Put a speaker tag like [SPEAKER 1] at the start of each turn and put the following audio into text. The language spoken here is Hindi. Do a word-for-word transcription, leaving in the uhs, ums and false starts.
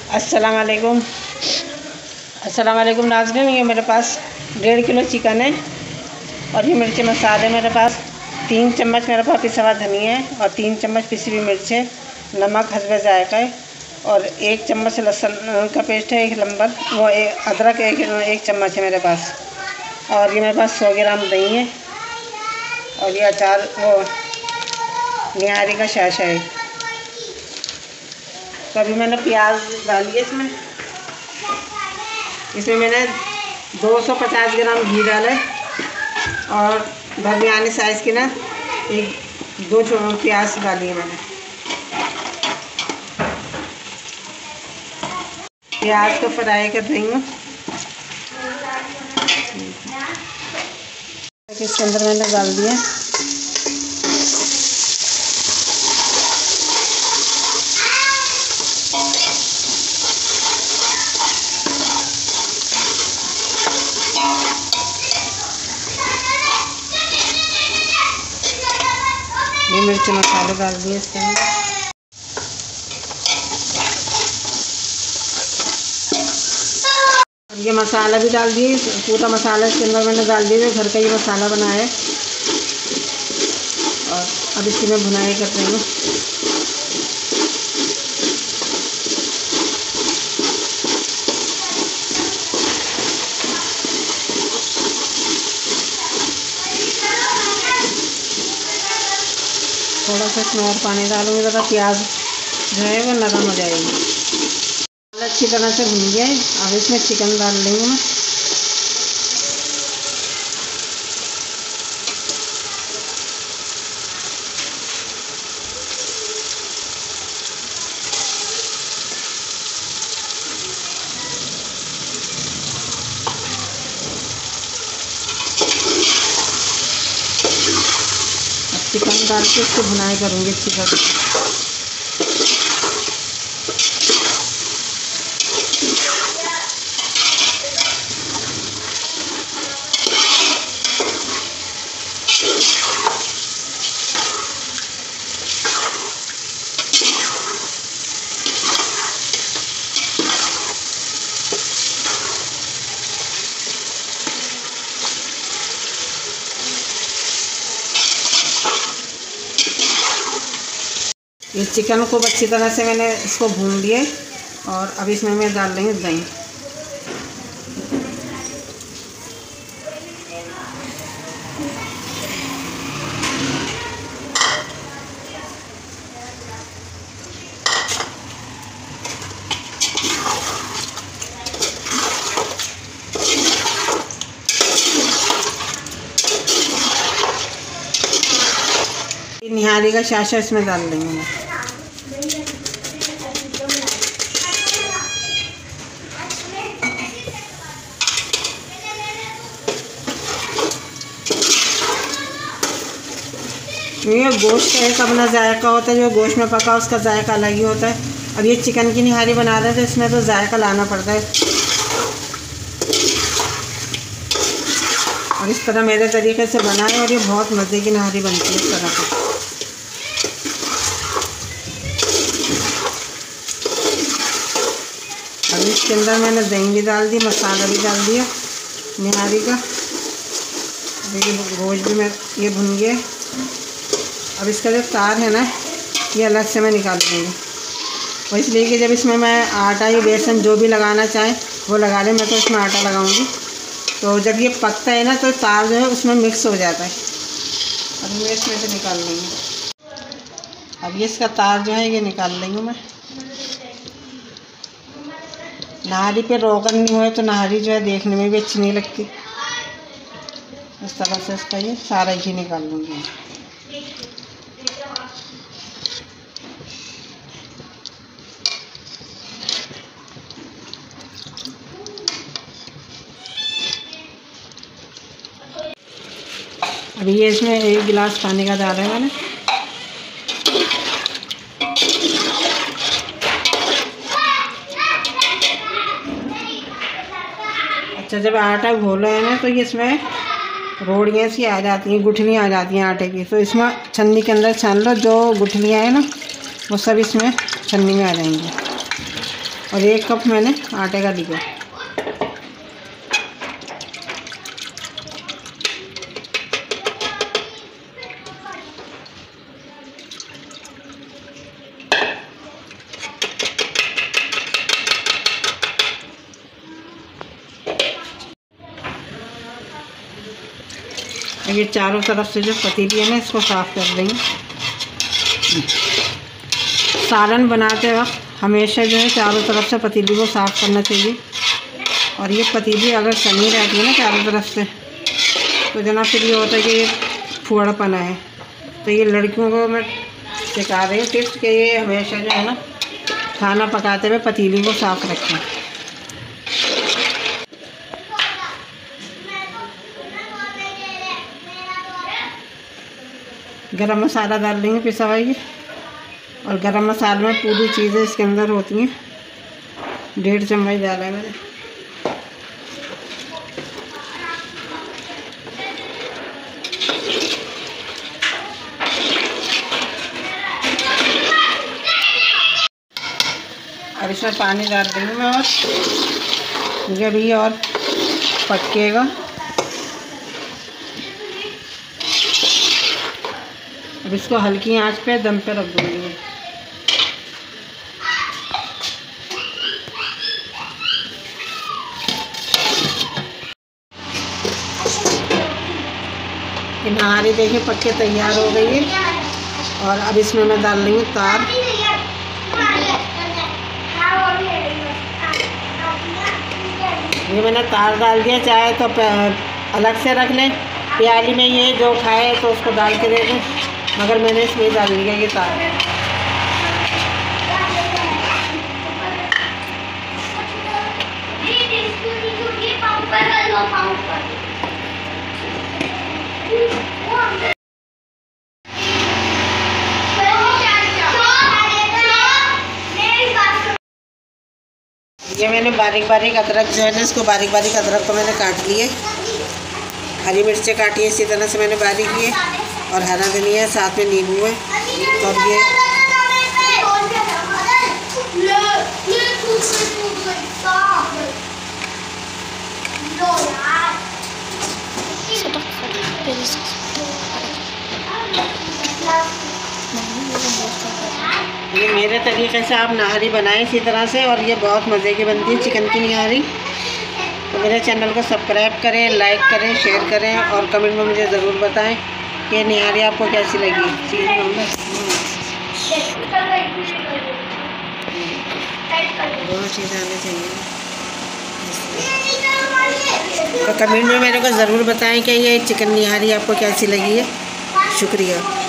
[SPEAKER 1] अस्सलाम वालेकुम अस्सलाम वालेकुम नाज़रीन। ये मेरे पास डेढ़ किलो चिकन है और ये मिर्च मसाले मेरे पास तीन चम्मच मेरे पास पिसा हुआ धनिया है और तीन चम्मच पिसी हुई मिर्च है, नमक हस्बे जायका है और एक चम्मच लहसुन का पेस्ट है, एक लंबर वो एक अदरक एक एक चम्मच है मेरे पास। और ये मेरे पास सौ ग्राम दही है और ये अचार वो निहारी का शाशा है। तो अभी मैंने प्याज डाली है इसमें इसमें मैंने दो सौ पचास ग्राम घी डाला है और दरमियानी साइज़ की ना एक दो प्याज डाली है मैंने। प्याज को फ्राई कर रही हूँ। इसके अंदर मैंने डाल दिया ये मिर्च मसाले डाल दिए इसके अंदर। ये मसाला भी डाल दिए, पूरा मसाला इसके अंदर मैंने डाल दिया, घर का ये मसाला बना है। और अब इसकी मैं भुनाई कर रही हूँ। थोड़ा सा इसमें और पानी डालूंगी ज़रा प्याज जो है वो नरम हो जाएगी। अच्छी तरह से भुन गया है। अब इसमें चिकन डाल देंगे मैं। चिकन डाल के इसको भुनाई करूँगी अच्छी तरह। ये चिकन को अच्छी तरह से मैंने इसको भून लिया और अब इसमें मैं डाल देंगे दही। निहारी का शाशा इसमें डाल देंगे मैं। ये गोश्त का एक अपना जायका होता है, जो गोश्त में पका उसका जायका अलग ही होता है। अब ये चिकन की निहारी बना रहे थे, इसमें तो जायका लाना पड़ता है। और इस तरह मेरे तरीके से बनाए और ये बहुत मज़े की निहारी बनती है इस तरह से। अब इसके अंदर मैंने दही भी डाल दी, मसाला भी डाल दिया निहारी का। देखिए गोश्त भी मैं ये भुन गया। अब इसका जो तार है ना ये अलग से मैं निकाल दूँगी, वो इसलिए कि जब इसमें मैं आटा या बेसन जो भी लगाना चाहे वो लगा लें। मैं तो इसमें आटा लगाऊंगी, तो जब ये पकता है ना तो तार जो है उसमें मिक्स हो जाता है। अब मैं इसमें से निकाल लूँगी। अब ये इसका तार जो है ये निकाल लेंगे मैं। नहारी पे रोगन नहीं हुए तो नहारी जो है देखने में भी अच्छी नहीं लगती। इस तरह से इसका ये सारा घी निकाल लूँगी। अभी ये इसमें एक गिलास पानी का डाला है मैंने। अच्छा, जब आटा घोला है ना तो ये इसमें रोड़ियाँ सी आ जाती हैं, गुठलियाँ आ जाती हैं आटे की। तो इसमें छन्नी के अंदर छान लो, जो गुठलियाँ हैं ना वो सब इसमें छन्नी में आ जाएंगी। और एक कप मैंने आटे का लिया। ये चारों तरफ से जो पतीली है ना, इसको साफ़ कर देंगे। सालन बनाते वक्त हमेशा जो है चारों तरफ से पतीली को साफ़ करना चाहिए। और ये पतीली अगर सनी रहती है ना चारों तरफ से, तो जना फिर ये होता है कि फुहड़पना है। तो ये लड़कियों को मैं सिखा रही हूँ टिप्स कि ये हमेशा जो है ना खाना पकाते हुए पतीली को साफ़ रखें। गरम मसाला डाल देंगे पिसा हुआ ये। और गरम मसाले में पूरी चीज़ें इसके अंदर होती हैं। डेढ़ चम्मच डाला है मैंने। अब इसमें पानी डाल देंगे मैं, और जब ये और पकेगा अब इसको हल्की आंच पे दम पे रख दूँगी। ये नहारी देखिए पक के तैयार हो गई है। और अब इसमें मैं डाल रही हूँ तार। ये मैंने तार डाल दिया, चाहे तो अलग से रख लें प्याली में, ये जो खाए तो उसको डाल के दे दें, मगर मैंने इसमें डाल दिया ये तार। ये मैंने बारीक बारीक अदरक जो है ना, इसको बारीक बारीक अदरक को मैंने काट लिए। हरी मिर्चें काटी है इसी तरह से मैंने बारीक की है। और हरा धनिया है, साथ में नींबू है। और ये ये मेरे तरीके से आप नहारी बनाएं इसी तरह से, और ये बहुत मज़े की बनती है चिकन की नहारी। तो मेरे चैनल को सब्सक्राइब करें, लाइक करें, शेयर करें, और कमेंट में मुझे ज़रूर बताएं कि नहारी आपको कैसी लगी। चीज़ दोनों चीज़ें आनी चाहिए। तो कमेंट में मेरे को ज़रूर बताएं कि ये चिकन नहारी आपको कैसी लगी है। शुक्रिया।